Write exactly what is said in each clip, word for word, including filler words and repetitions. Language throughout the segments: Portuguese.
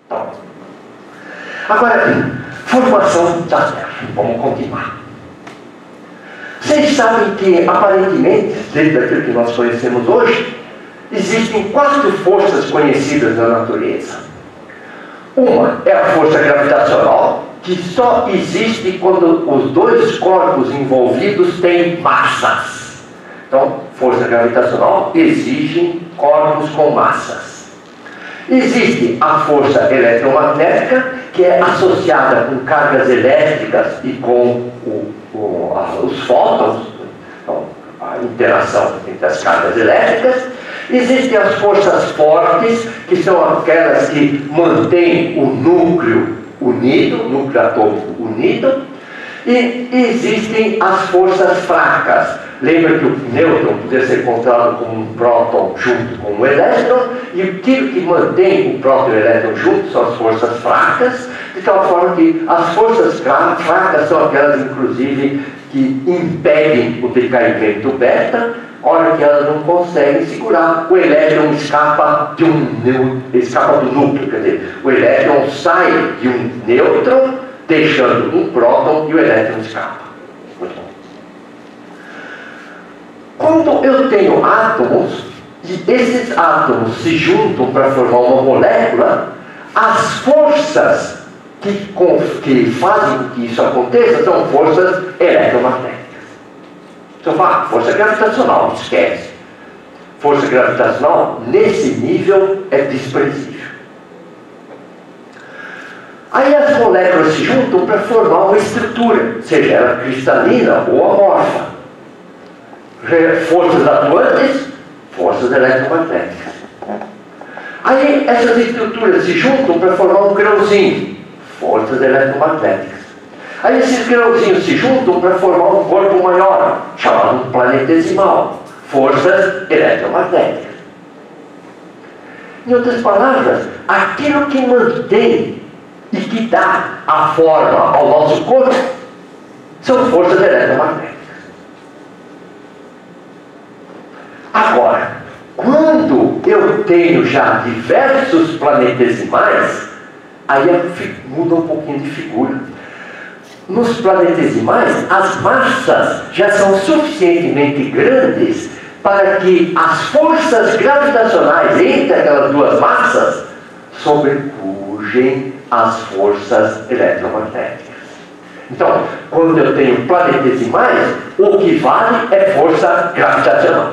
Então, agora, formação da Terra. Vamos continuar. Vocês sabem que, aparentemente, dentro daquilo que nós conhecemos hoje, existem quatro forças conhecidas na natureza. Uma é a força gravitacional, que só existe quando os dois corpos envolvidos têm massas. Então, força gravitacional exige corpos com massas. Existe a força eletromagnética, que é associada com cargas elétricas e com o, o, a, os fótons, então, a interação entre as cargas elétricas. Existem as forças fortes, que são aquelas que mantêm o núcleo unido, núcleo atômico unido. E existem as forças fracas. Lembra que o nêutron podia ser encontrado como um próton junto com um elétron, e aquilo que mantém o próton e o elétron juntos são as forças fracas, de tal forma que as forças fracas são aquelas, inclusive, que impedem o decaimento beta. Hora que elas não conseguem segurar, o elétron escapa, de um, escapa do núcleo, quer dizer, o elétron sai de um nêutron, deixando um próton, e o elétron escapa. Quando eu tenho átomos, e esses átomos se juntam para formar uma molécula, as forças que, que fazem com que isso aconteça são forças eletromagnéticas. Então, fala, força gravitacional, esquece. Força gravitacional, nesse nível, é desprezível. Aí as moléculas se juntam para formar uma estrutura, seja ela cristalina ou amorfa. Forças atuantes, forças eletromagnéticas. Aí essas estruturas se juntam para formar um grãozinho, forças eletromagnéticas. Aí esses grãozinhos se juntam para formar um corpo maior, chamado planetesimal, forças eletromagnéticas. Em outras palavras, aquilo que mantém e que dá a forma ao nosso corpo são forças eletromagnéticas. Agora, quando eu tenho já diversos planetesimais, aí muda um pouquinho de figura. Nos planetesimais, as massas já são suficientemente grandes para que as forças gravitacionais entre aquelas duas massas sobrepujem as forças eletromagnéticas. Então, quando eu tenho planetesimais, o que vale é força gravitacional.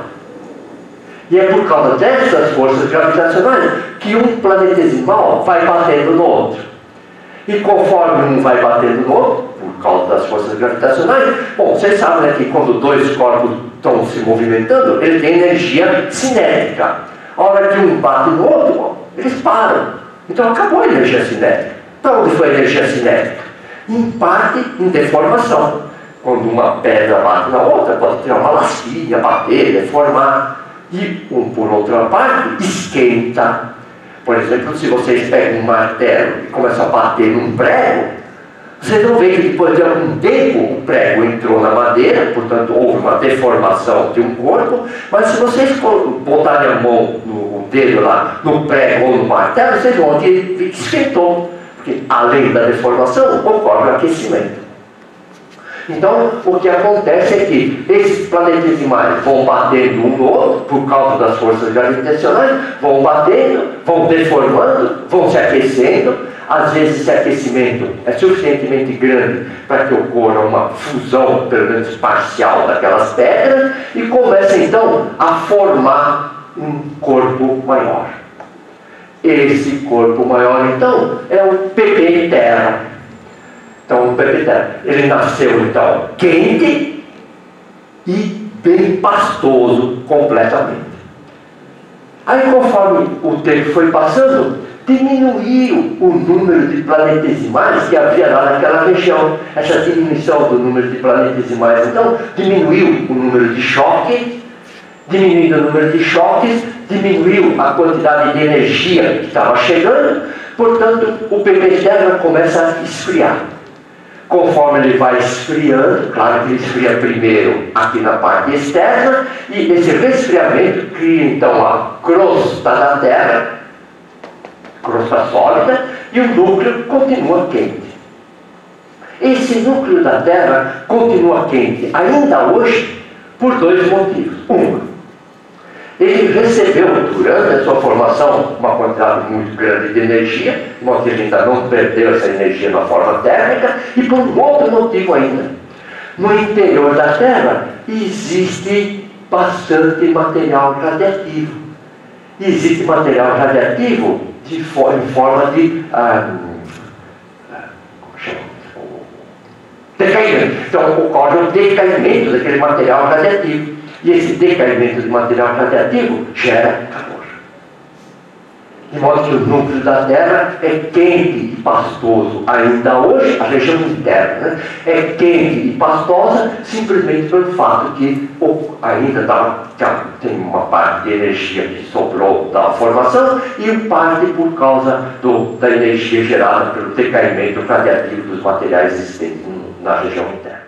E é por causa dessas forças gravitacionais que um planetesimal vai batendo no outro. E conforme um vai batendo no outro, por causa das forças gravitacionais, bom, vocês sabem, né, que quando dois corpos estão se movimentando, ele tem energia cinética. A hora que um bate no outro, bom, eles param. Então acabou a energia cinética. Para onde foi a energia cinética? Em parte, em deformação. Quando uma pedra bate na outra, pode tirar uma lasquinha, bater, deformar. E, um por outra parte, esquenta. Por exemplo, se vocês pegam um martelo e começam a bater num prego, vocês vão ver que depois de algum tempo o prego entrou na madeira, portanto houve uma deformação de um corpo, mas se vocês botarem a mão, no, o dedo lá, no prego ou no martelo, vocês vão ver que esquentou, porque além da deformação, ocorre o aquecimento. Então, o que acontece é que esses planetesimais vão batendo um no outro, por causa das forças gravitacionais, vão batendo, vão deformando, vão se aquecendo. Às vezes esse aquecimento é suficientemente grande para que ocorra uma fusão, pelo menos parcial, daquelas pedras, e começa então a formar um corpo maior. Esse corpo maior, então, é o bebê Terra. Então, o bebê Terra, ele nasceu, então, quente e bem pastoso completamente. Aí, conforme o tempo foi passando, diminuiu o número de planetesimais que havia lá naquela região. Essa diminuição do número de planetesimais, então, diminuiu o número de choques. Diminuindo o número de choques, diminuiu a quantidade de energia que estava chegando. Portanto, o bebê Terra começa a esfriar. Conforme ele vai esfriando, claro que ele esfria primeiro aqui na parte externa, e esse resfriamento cria então a crosta da Terra, crosta sólida, e o núcleo continua quente. Esse núcleo da Terra continua quente ainda hoje por dois motivos. Um, ele recebeu durante a sua formação uma quantidade muito grande de energia, de modo que ele ainda não perdeu essa energia na forma térmica, e por um outro motivo ainda. No interior da Terra existe bastante material radiativo. Existe material radiativo de for em forma de ah, como chama? Decaimento. Então ocorre o decaimento daquele material radiativo. E esse decaimento de material radiativo gera calor. De modo que o núcleo da Terra é quente e pastoso ainda hoje, a região interna, né? É quente e pastosa simplesmente pelo fato que ou, ainda dá, tem uma parte de energia que sobrou da formação e parte por causa do, da energia gerada pelo decaimento radiativo dos materiais existentes na região interna.